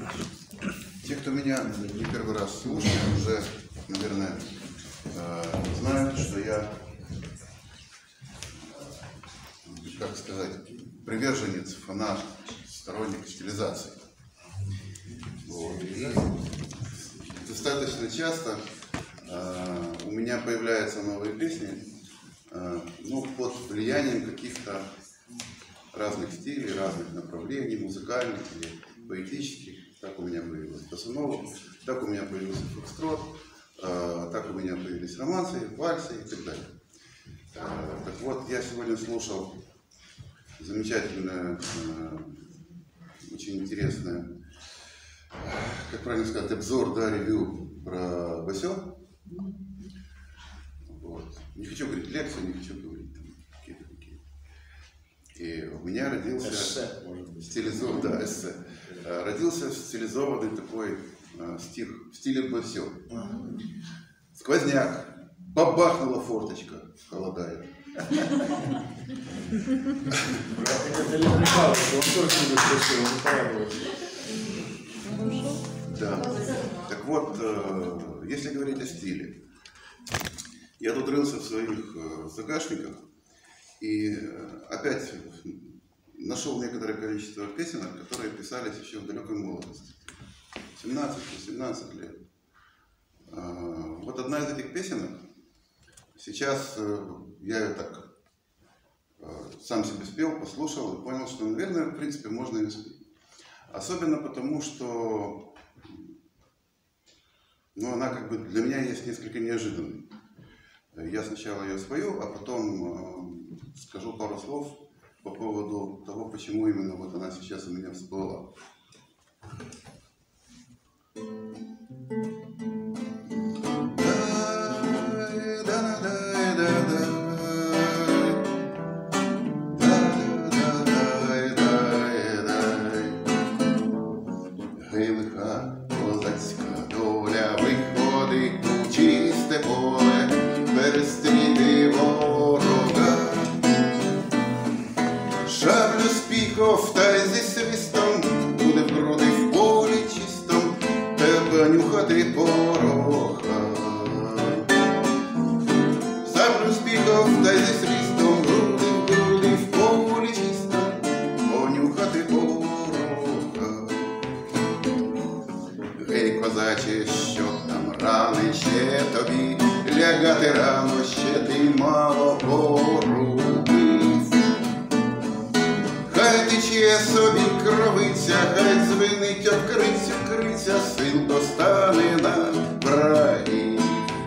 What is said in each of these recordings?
Те, кто меня не первый раз слушает, уже, наверное, знают, что я, как сказать, приверженец, фанат, сторонник стилизации. Вот. И достаточно часто у меня появляются новые песни, под влиянием каких-то разных стилей, разных направлений, музыкальных или поэтических. Так у меня появилась босанова, так у меня появился фокстрот, так у меня появились романсы, вальсы и так далее. Так вот, я сегодня слушал замечательное, очень интересное, как правильно сказать, обзор, ревью про Басё. Вот. Не хочу говорить лекцию, не хочу говорить какие-то такие. И у меня родился стилизованный, эссе. Родился стилизованный такой стих в стиле Басё. Сквозняк, бабахнула форточка, холодает. Да. Так вот, если говорить о стиле, я тут рылся в своих загашниках и опять нашел некоторое количество песенок, которые писались еще в далекой молодости. 17-18 лет. Вот одна из этих песенок, сейчас я ее так сам себе спел, послушал и понял, что, наверное, в принципе, можно ее спеть. Особенно потому, что она как бы для меня есть несколько неожиданной. Я сначала ее спою, а потом скажу пару слов по поводу того, почему именно вот она сейчас у меня всплыла. Та зі свистом буде в груди в полі чистом, тебе нюхати пороха. Саблю спіхов, та зі свистом груди в полі чистом, понюхати пороха. Гей, козаче, що там рани ще тобі, лягати рано, ще ти мало порубив. Хай тече собі кровиця, хай звенить криця, сил достане на врагів.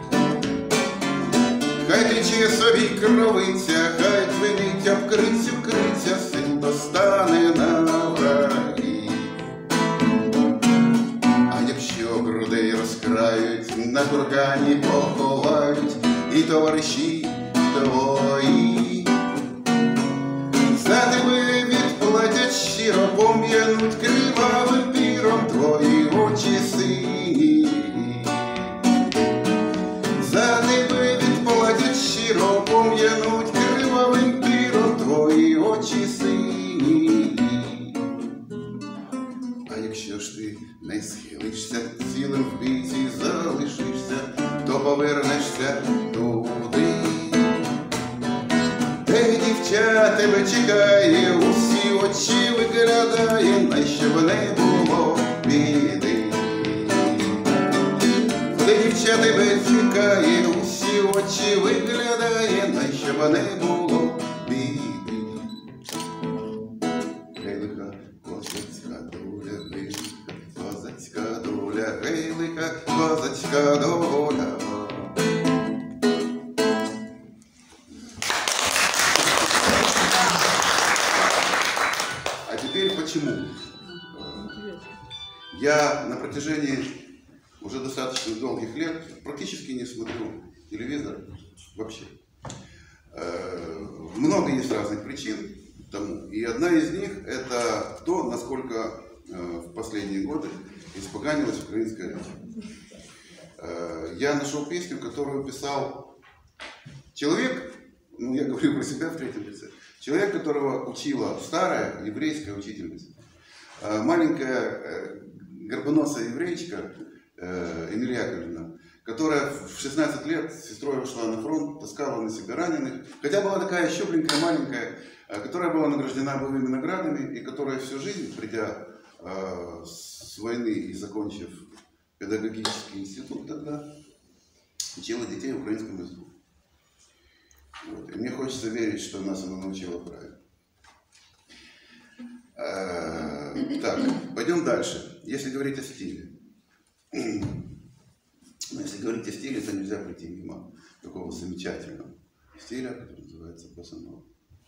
Хай тече собі кровиця, хай звенить криця, сил достане на врагів. А якщо грудей розкрають, на кургані поховають і товариші твої, за тебе відплатять щиро, пом'януть кривавим піром твої очі сині. За тебе відплатять щиро, пом'януть кривавим піром твої очі сині. А якщо ж ти не схилишся, цілим в бійці залишишся, то повернешся туди, де дівча тебе чекає, усі очі виглядає, найщоби не було біди. Де дівча тебе чекає, усі очі виглядає, найщоби не було біди. Гей, лиха, козацька доля, гей, козацька доля, гей, лиха, козацька доля. Почему? Я на протяжении уже достаточно долгих лет практически не смотрю телевизор вообще. Много есть разных причин тому. И одна из них это то, насколько в последние годы испоганилась украинская речь. Я нашел песню, которую писал человек, я говорю про себя в третьем лице, человек, которого учила старая еврейская учительница. Маленькая горбоносая еврейчка Эмилия Яковлевна, которая в 16 лет с сестрой ушла на фронт, таскала на себе раненых, хотя была такая щупленькая, маленькая, которая была награждена боевыми наградами, и которая всю жизнь, придя с войны и закончив педагогический институт тогда, учила детей украинскому языку. Вот. И мне хочется верить, что нас она научила правильно. Так, пойдем дальше. Если говорить о стиле. Если говорить о стиле, то нельзя пройти мимо такого замечательного стиля, который называется босса-нова.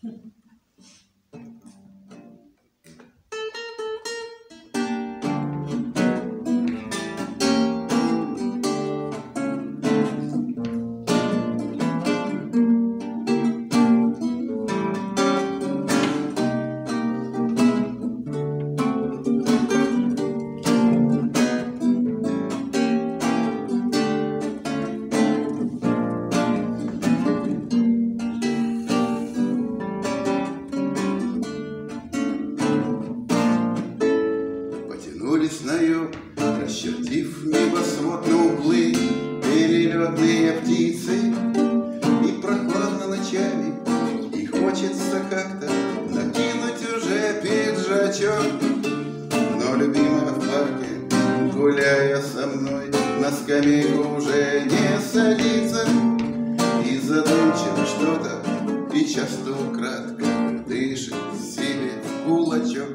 Расчертив небосвод на углы, перелетные птицы, и прохладно ночами, и хочется как-то накинуть уже пиджачок. Но любимая в парке, гуляя со мной, на скамейку уже не садится, и задумчиво что-то, и часто украдкой дышит себе в кулачок.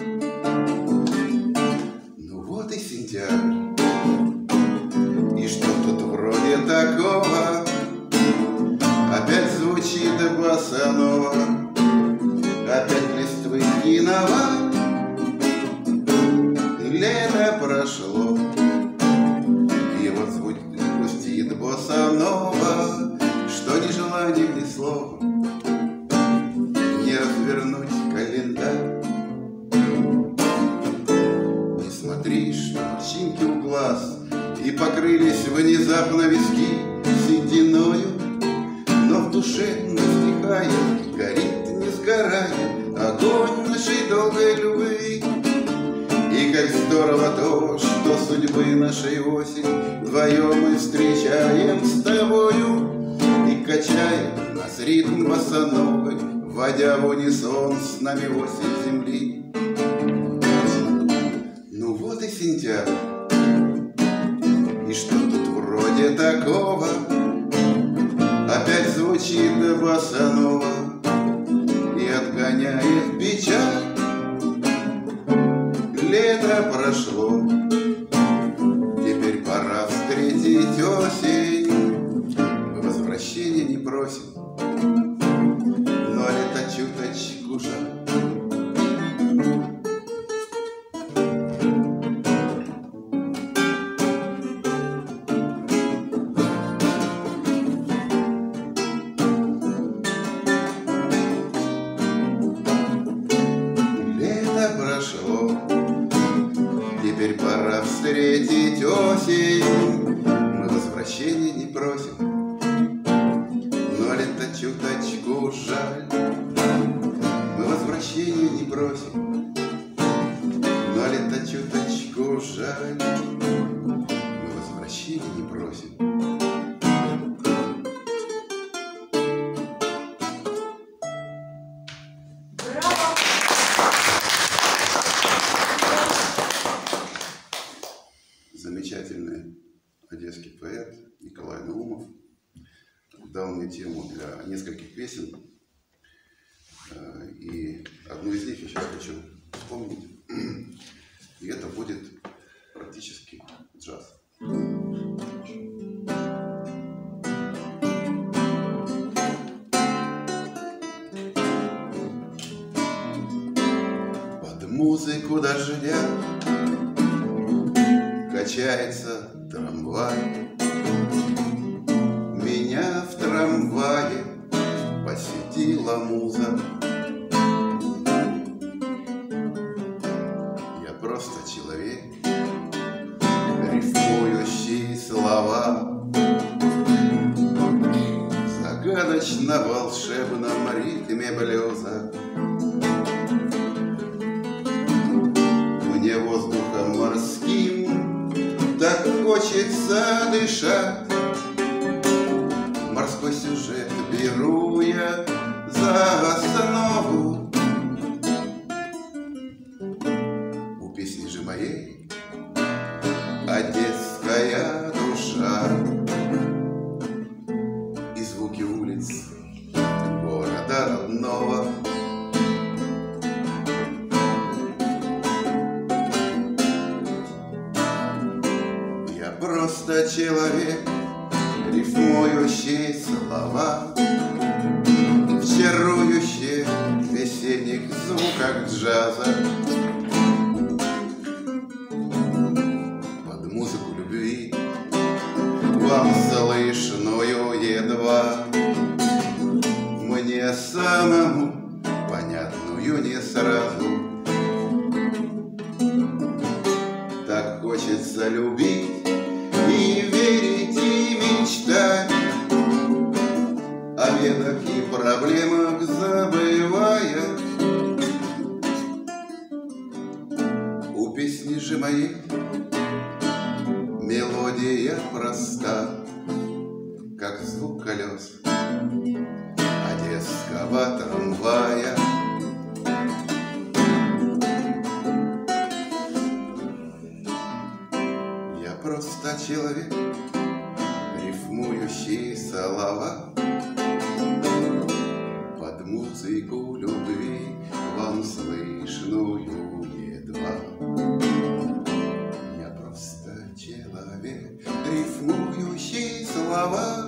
И сентябрь, и что тут вроде такого, опять звучит босса-нова, опять листвы кинова, лето прошло, и вот грустит босса-нова, что ни желанием, ни словом не развернуть календарь. Смотришь, морщинки у глаз, и покрылись внезапно виски сединою, но в душе не стихает, горит, не сгорает огонь нашей долгой любви. И как здорово то, что судьбы нашей осень вдвоем мы встречаем с тобою, и качаем нас ритм босса-новой, вводя в унисон с нами осень земли. Вот и сентябрь, и что тут вроде такого, опять звучит босса-нова и отгоняет печаль. Лето прошло, теперь пора встретить осень. Мы возвращения не просим, но лето чуточку жаль. Теперь пора встретить осень. Мы возвращения не просим, но лето чуточку жаль. Мы возвращения не просим, но лето чуточку жаль. Мы возвращения не просим. Замечательный одесский поэт Николай Наумов дал мне тему для нескольких песен, и одну из них я сейчас хочу вспомнить, и это будет практически джаз. Под музыку дождя качается трамвай. Меня в трамвае посетила муза. Я просто человек, рифмующий слова, в загадочно-волшебном ритме блюза. Мне воздухом морским так хочется дышать. Морской сюжет беру я за основу. У песни же моей одесская душа и звуки улиц города родного. Я просто человек, рифмующий слова в чарующих весенних звуках джаза. Под музыку любви вам слышную едва, мне самому понятную не сразу. Так хочется любить и верить, и мечтать, о бедах и проблемах забывая. У песни же моей мелодия проста, как звук колес одесского трамвая. Я просто человек, рифмующий слова под музыку любви вам слышную едва. Я просто человек, рифмующий слова.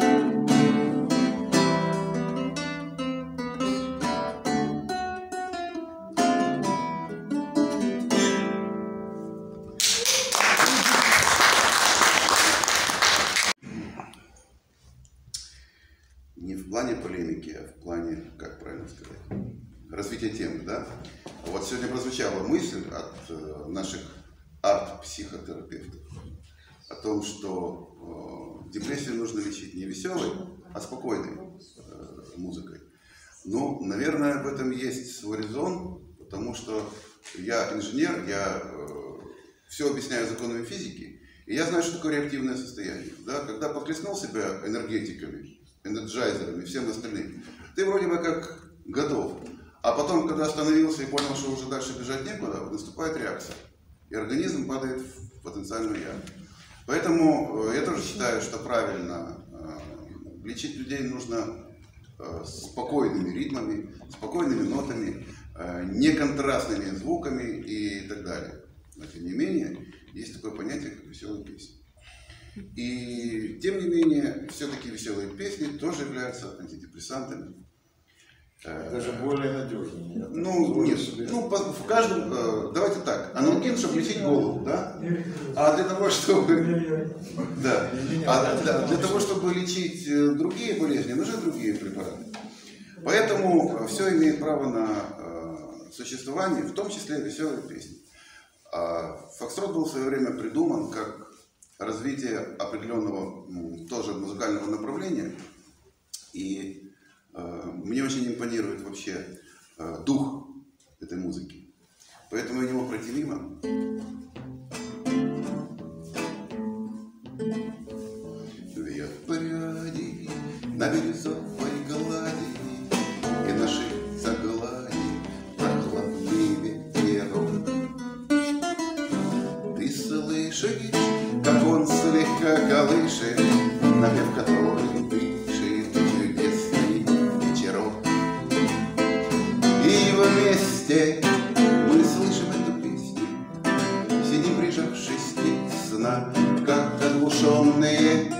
Не в плане полемики, а в плане, как правильно сказать, развития темы, да? Вот сегодня прозвучала мысль от наших арт-психотерапевтов о том, что депрессию нужно лечить не веселой, а спокойной музыкой. Ну, наверное, в этом есть свой резон, потому что я инженер, я все объясняю законами физики, и я знаю, что такое реактивное состояние. Да? Когда подхлестнул себя энергетиками, энерджайзерами, всем остальным, ты вроде бы как готов. А потом, когда остановился и понял, что уже дальше бежать некуда, наступает реакция. И организм падает в потенциальную яму. Поэтому я тоже считаю, что правильно лечить людей нужно спокойными ритмами, спокойными нотами, неконтрастными звуками и так далее. Но тем не менее, есть такое понятие, как веселая песня. И тем не менее, все-таки веселые песни тоже являются антидепрессантами. Даже более надежными. Ну, нет, ну, в каждом, давайте так, аналгин, чтобы лечить голову, да? А для того, чтобы, да, для того, чтобы лечить другие болезни, нужны другие препараты. Поэтому все имеет право на существование, в том числе веселые песни. Фокстрот был в свое время придуман как развитие определенного тоже музыкального направления. И мне очень импонирует вообще дух этой музыки. Поэтому я него пройти мимо. Веют пряди на бирюзовой глади, и наши заглади прохладный ветерок. Ты слышишь, как он слегка колышет, напев который дышит чудесный вечерок. И вместе мы слышим эту песню, сидим прижавшись тесно, как оглушенные.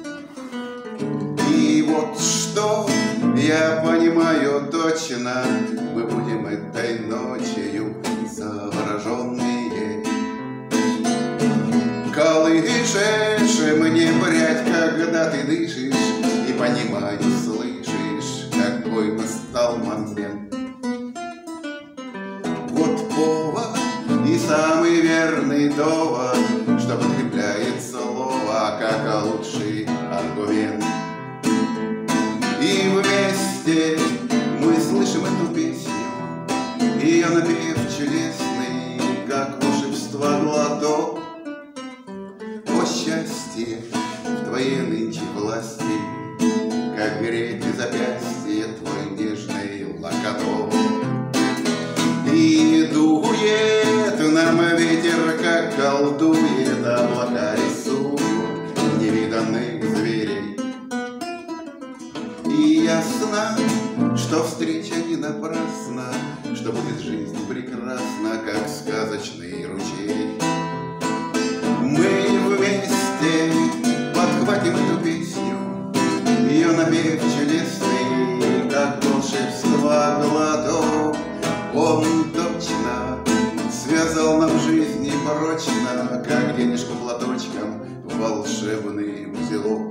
И вот что я понимаю точно, мы будем этой ночью завороженные. Колышешь мне прядь, когда ты дышишь, и понимаю, слышишь, какой настал момент. Вот повод и самый верный довод, что подкрепляет слово, как лучший аргумент. И вместе мы слышим эту песню, ее напев чудесный, как волшебство глоток. счастье в твоей нынче власти, как греть запястье твой нежный локоток. И дует нам ветер, как колдует, облака рисуют невиданных зверей. И ясно, что встреча не напрасна, что будет жизнь прекрасна, как сказочный ручей. Мы вместе подхватим эту песню, ее напев чудесный, как волшебство глоток. Он точно связал нам жизнь непрочно, как денежку платочком в волшебный узелок.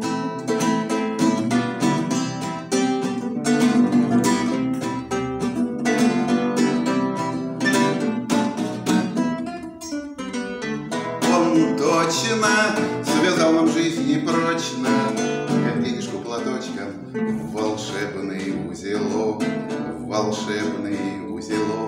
Он точно связал нам жизнь непрочно, как денежку платочком в волшебный узелок, в волшебный узелок.